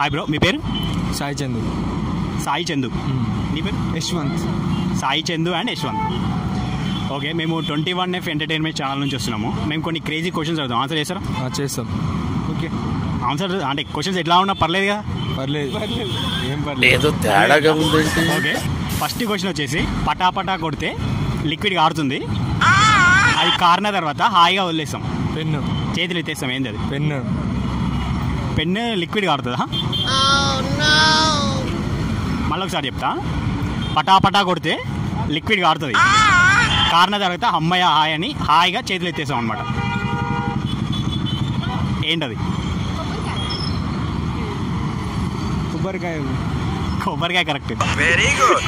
Hi bro, మీ పేరు? సాయి చందు. సాయి చందు. నీ పేరు? యశ్వంత్. సాయి చందు అండ్ యశ్వంత్. ఓకే, మేము 21F ఎంటర్టైన్మెంట్ ఛానల్ నుంచి వస్తున్నాము. మేము కొన్ని క్రేజీ క్వశ్చన్స్ అడుగుతాం, ఆన్సర్ చేస్తారా? చేస్తాం. ఓకే, ఆన్సర్ అంటే క్వశ్చన్స్ ఎట్లా ఉన్నా పర్లేదు కదా? పర్లేదు, ఏం పర్లేదు. ఓకే, ఫస్ట్ క్వశ్చన్ వచ్చేసి పటాపటా కొడితే లిక్విడ్ కారుతుంది, అది కారిన తర్వాత హాయిగా వదిలేస్తాం. పెన్ను. చేతులు ఎత్తేస్తాం. ఏంది అది? పెన్ను. పెన్ను లిక్విడ్ కారుతుందా? మళ్ళీ ఒకసారి చెప్తా. పటాపటా కొడితే లిక్విడ్ కారుతుంది, కారిన తర్వాత అమ్మయ్య హాయ్ అని హాయిగా చేతులు ఎత్తేస్తాం అనమాట. ఏంటది? కొబ్బరికాయ. కొబ్బరికాయ కరెక్ట్. Very good.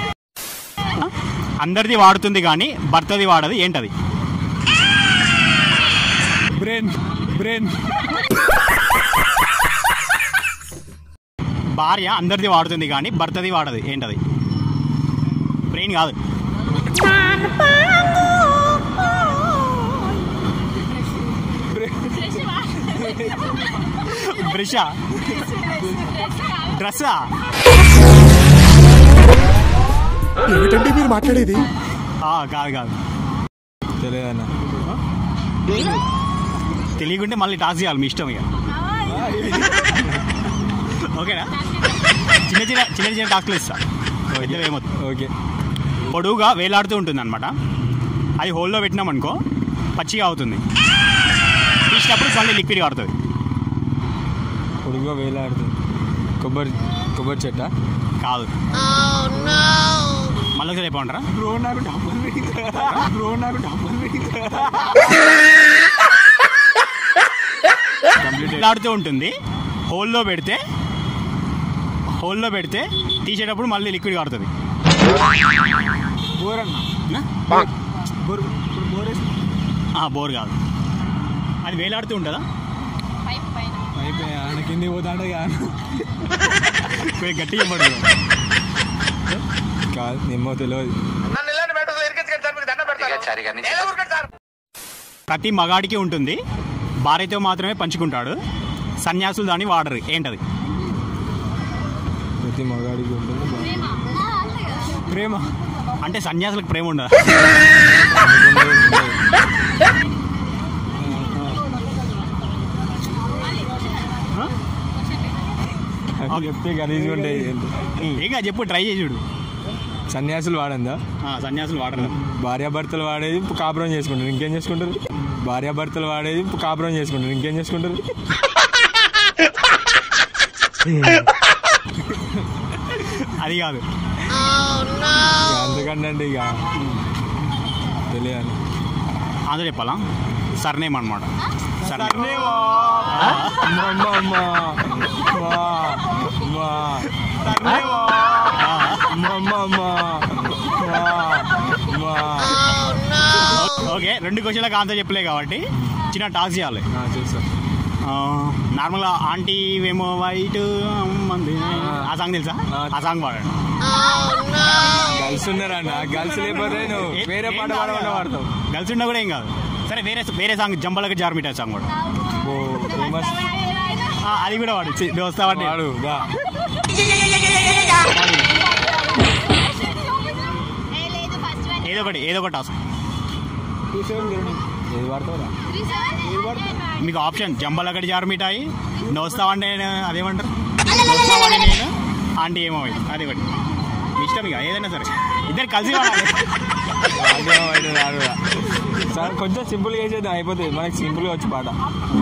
అందరిది వాడుతుంది కానీ భర్తది వాడదు, ఏంటది? బ్రెయిన్. బ్రెయిన్. భార్య అందరిది వాడుతుంది కానీ భర్తది వాడదు, ఏంటది? బ్రెయిన్ కాదు. బ్రషా? డ్రెస్సా? ఏమిటండి మీరు మాట్లాడేది? కాదు కాదు. తెలియదన్నా. తెలియకుంటే మళ్ళీ టాస్క్ చేయాలి, మీ ఇష్టం ఇక. ఓకేనా? చిన్న చిన్న చిన్న చిన్న టాస్క్లు ఇస్తా, ఏమవుతుంది. ఓకే. పొడువుగా వేలాడుతూ ఉంటుంది అనమాట, అది హోల్లో పెట్టినామనుకో పచ్చిగా అవుతుంది, తీసినప్పుడు మళ్ళీ లిక్విడ్ కారుతుంది. పొడుగుగా వేలాడుతుంది. కొబ్బరి చెట్ట? కాదు. మళ్ళీ ఒకసారి చెప్పమంటారా? వేలాడుతూ ఉంటుంది, హోల్లో పెడితే తీసేటప్పుడు మళ్ళీ లిక్విడ్ కారుతుంది. బోర్ కాదు. అది వేలాడుతూ ఉంటుందా? కింది పోతాడు గట్టిగా పడదు. కాదు, ఏమో తెలియదు. ప్రతి మగాడికి ఉంటుంది, భార్యతో మాత్రమే పంచుకుంటాడు, సన్యాసులు దాన్ని వాడరు, ఏంటది? ప్రతి మగాడికి ఉంటుంది. ప్రేమ. అంటే సన్యాసులకు ప్రేమ ఉండదా? చెప్తే గలీజ్గా ఉంటాయి. ఏగా చెప్పు, ట్రై చేసి చూడు. సన్యాసులు వాడందా? సన్యాసులు వాడరు. భార్యాభర్తలు వాడేది కాపురం చేసుకుంటారు, ఇంకేం చేసుకుంటారు? భార్యాభర్తలు వాడేది కాపురం చేసుకుంటారు, ఇంకేం చేసుకుంటారు? అది కాదు. అందుకంటే ఇక తెలియాలి. ఆన్సర్ చెప్పాలా? సర్నేమ్ అనమాట. ఓకే, 2 క్వశ్చన్లకు ఆన్సర్ చెప్పలే కాబట్టి చిన్న టాస్క్ చేయాలి. నార్మల్గా ఆంటీ ఏమో వైట్ ఆ సాంగ్ తెలుసా? ఆ సాంగ్ పాడండి. గర్ల్స్ ఉన్నారన్న, గర్ల్స్ లేకపోతే వేరే పాట పాడతావు. గర్ల్స్ ఉన్నా కూడా ఏం కాదు. సరే, వేరే సాంగ్ జంబలకి జార్మిటా సాంగ్ కూడా. అది కూడా వాడు వస్తావాడు. ఏదో ఒకటి టాస్క్. మీకు ఆప్షన్ జంబలకడి జార్మిటాయి, నోస్తావంటే అదేమంటారు, నోస్తావాడి నేను, ఆంటీ ఏమో అది ఒకటి. ఇష్టం ఇక ఏదైనా సరే, ఇద్దరు కలిసి సార్ కొంచెం సింపుల్గా వేసేది అయిపోతుంది, మనకి సింపుల్గా వచ్చి పాట.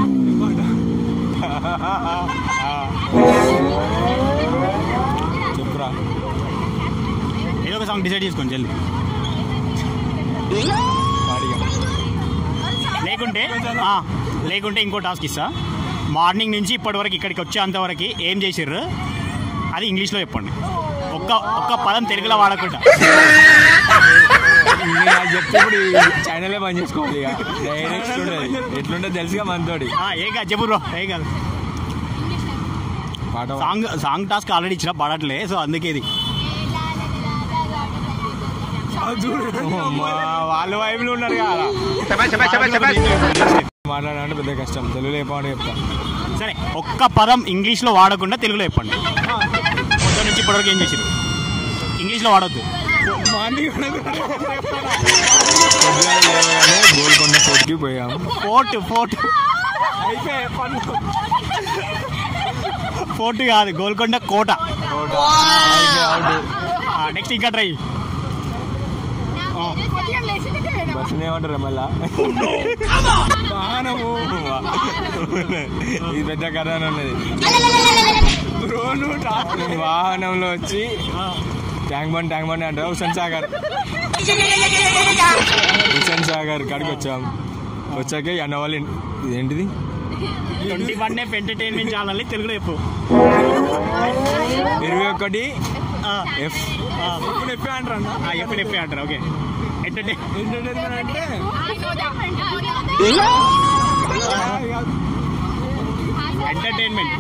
చెప్పురా. ఏదో ఒక సాంగ్ డిసైడ్ చేసుకోండి జల్దీ. లేకుంటే ఇంకో టాస్క్ ఇస్తా. మార్నింగ్ నుంచి ఇప్పటి వరకు ఇక్కడికి వచ్చేంతవరకు ఏం చేసిర్రు అది ఇంగ్లీష్లో చెప్పండి. ఒక్క పదం తెలుగులో వాడకుండా. చెప్తే ఇప్పుడు ఛానలే బంద్ చేసుకోవాలి. ఎట్లుంటే తెలుసుగా మనతోటి. ఏం కాదు చెప్పు బ్రో, ఏం కాదు. సాంగ్ టాస్క్ ఆల్రెడీ ఇచ్చిన పడట్లే, సో అందుకే ఇది వాళ్ళ వైపులు ఉన్నారు కదా మాట్లాడాలంటే పెద్ద కష్టం. తెలుగులో చెప్పమంటే చెప్తా. సరే, ఒక్క పదం ఇంగ్లీష్లో వాడకుండా తెలుగులో చెప్పండి. పొద్దు నుంచి ఇప్పటివరకు ఏం చేసారు? ఇంగ్లీష్లో వాడద్దు. గోల్కొండ ఫోర్ట్కి పోయాము. ఫోర్ట్ కాదు, గోల్కొండ కోట. నెక్స్ట్ ఇంకా ట్రై. బస్సుని ఏమంటారు మళ్ళా? ఇది పెద్ద కథ ఉన్నది. వాహనంలో వచ్చి ట్యాంక్ బండ్ అంటారు. హుసేన్ సాగర్ కాడికి వచ్చాం. వచ్చాక అన్నవాళ్ళు ఇదేంటిది 21 ఎంటర్టైన్మెంట్ ఛానల్ తెలుగులో చెప్పు. 21 ఎఫ్ అంటారు. ఓకే, ఎంటర్టైన్మెంట్ అంటే ఎంటర్టైన్మెంట్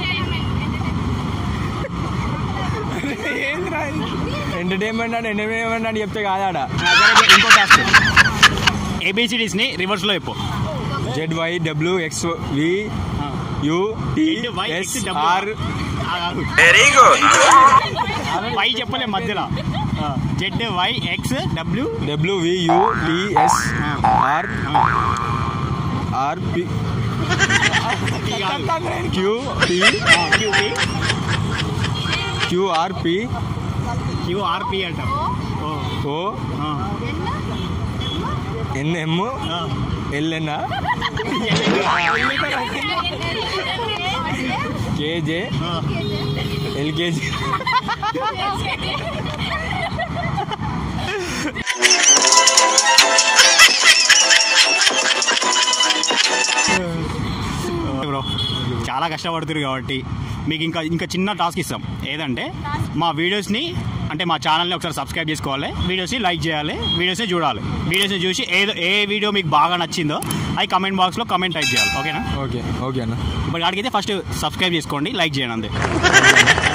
అని చెప్తే కాదాడా. ఇంకో టాస్క్, ABCDs ని రివర్స్ లో చెప్పు. ZYWXVUTSR. Very good. వై చెప్పలే మధ్యలో. ZYXWVUTSR QRP అంటాం. NM LN KJ LKG. Bro, చాలా కష్టపడుతున్నారు కాబట్టి మీకు ఇంకా చిన్న టాస్క్ ఇస్తాం. ఏదంటే మా వీడియోస్ని అంటే మా ఛానల్ని ఒకసారి సబ్స్క్రైబ్ చేసుకోవాలి, వీడియోస్ని లైక్ చేయాలి, వీడియోస్ని చూడాలి. వీడియోస్ని చూసి ఏ వీడియో మీకు బాగా నచ్చిందో అది కమెంట్ బాక్స్లో కమెంట్ టైప్ చేయాలి. ఓకేనా? ఓకే అన్న. ఇప్పుడు అడిగితే ఫస్ట్ సబ్స్క్రైబ్ చేసుకోండి, లైక్ చేయండి అంతే.